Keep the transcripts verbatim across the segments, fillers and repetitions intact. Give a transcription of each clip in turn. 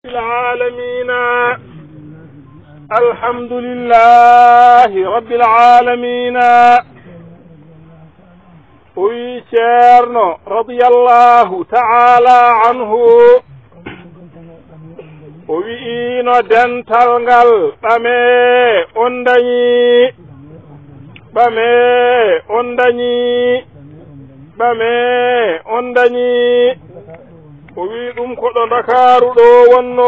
العالمين الحمد لله رب العالمين ويشيرنا رضي الله تعالى عنه ويئينا دنتالغال بامي انداني بامي انداني بامي انداني o wi ɗum koɗo Ndakaaru ɗo wonno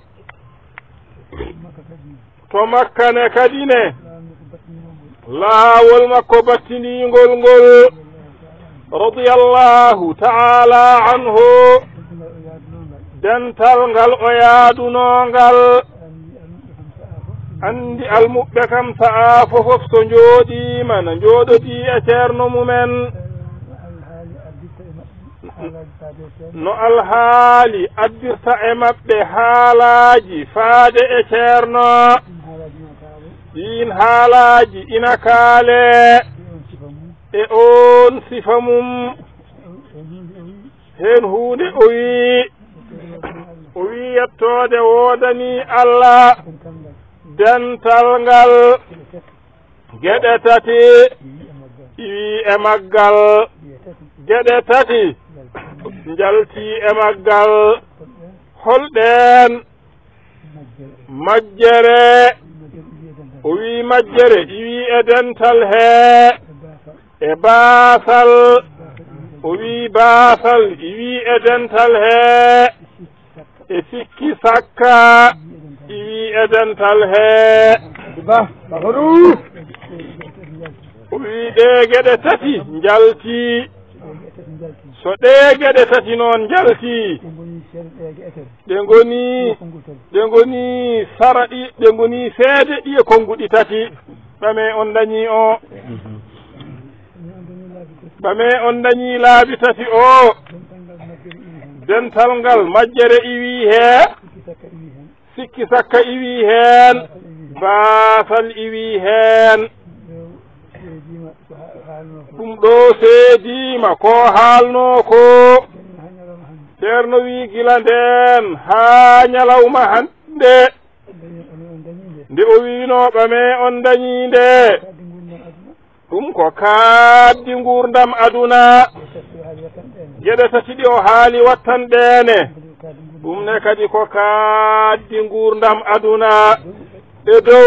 to Makka ne kadi ne laawol makko battindingol ngol radiyallahu ta'ala anhu dental ngal o yaadunongal andi almuɓɓe kam sa'a fofof so njooɗima no njooɗoti e ceerno mumen no alhaali addirta e maɓɓe haalaaji faade e ceerno ɗin haalaaji ina kaale e on sifa mum heen huunde o wii o wii yettoode woodani Allah dental ngal geɗe tati wii e maggal geɗe tati njalti e maggal holɗen majjere o wi majjere iwi e dental he e baasal o wi baasal iwi e dental he e sikki sakka iwi e dental he o wi ɗe geɗe tati njalti so ɗe geɗe tati noon njalti ɗe ngoni ɗe ngoni saraɗi ɗe ngoni seede ɗi e konnguɗi tati ɓame on dañi o ɓame on dañi laabi tati o dental ngal majjere iwi he sikki sakka iwi hen baasal iwi hen ɗum ɗo seedima ko haalno ko ceerno wi gila nden haa ñalawma hande nde o wino ɓame on dañi nde ɗum ko kaaddi ngurdam aduna geɗe tati ɗi o haali wattanɗene ɗum ne kadi ko kaaddi ngurdam aduna e dow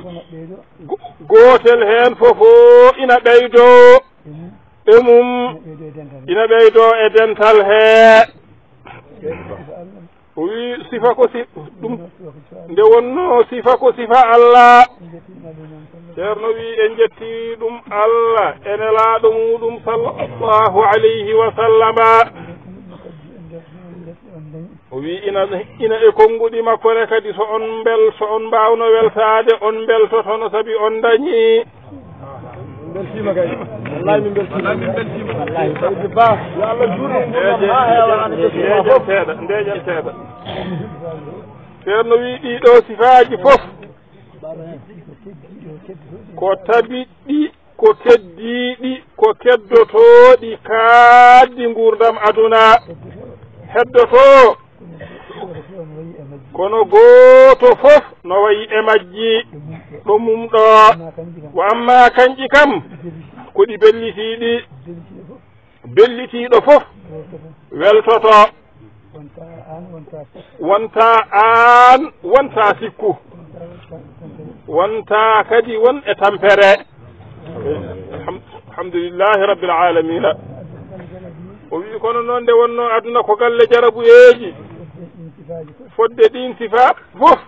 gootel heen fofo ina ɓeydo e mum ina ɓeydo e dental hee o wi sifa ko si ɗum nde wonno sifa ko sifa Allah ceerno wi en jetti ɗum Allah ene laaɗo muɗum sallallahu alayhi wa sallama o wi ina ina e konnguɗi makko ne kadi so on mbel so on mbawno weltade on beltotono sabi on dañi beltima kay wallahi min beltima wallahi ba yo Allah juurno ndeejen seeɗa ndeejen seeɗa ceerno wi ɗiɗo sifaaji fof ko tabiɗɗi ko keddiiɗi ko keddotooɗi kaaddi ngurdam aduna heddoto kono gooto fof no wayi e majji ɗo mum ɗo wa amma kanƴi kam ko ɗi bellitiiɗi bellitiiɗo fof weltoto wonta aan wonta sikku wonta kadi won e tampere alhamdulillahi rabbil alamina o wi kono noon nde wonno aduna ko galle jarabuyeeji fodde ɗin sifa fof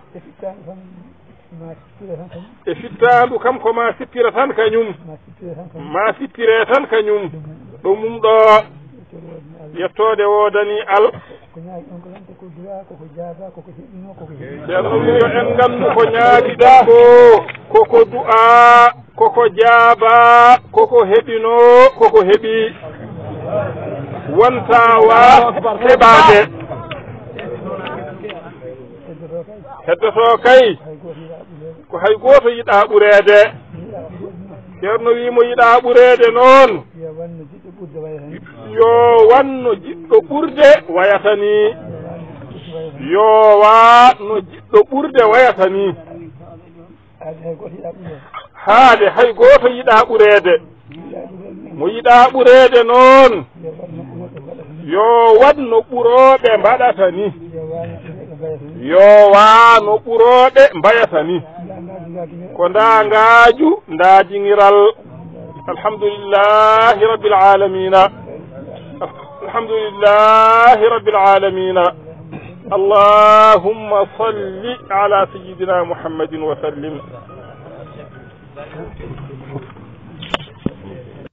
e fittaandu kam ko ma sippira tan kañum ma sippire tan kañum ɗo mum ɗo yettoode woodani al ceerno wi yo en nganndu ko ñaagiɗa ko koko du'a koko jaaba koko heɓino koko heɓi wonta waa heɓaade heddoto kay ko hay gooto yiɗaa ɓureede ceerno wi mo yiɗaa ɓureede noon yo wanno jiɗɗo ɓurde wayata ni yowa no jiɗɗo ɓurde wayata ni haade hay goto yiɗa ɓureede mo yiɗa ɓureede noon yo wat no ɓurooɓe mbaɗata ni yo wa no ɓurooɓe mbayata ni ko ndaangaju ndaajiŋiral alhamdulillahi rabbil alamina alhamdulillahi rabbil alamina allahumma salli ala sayyidina muhammadin wa sallim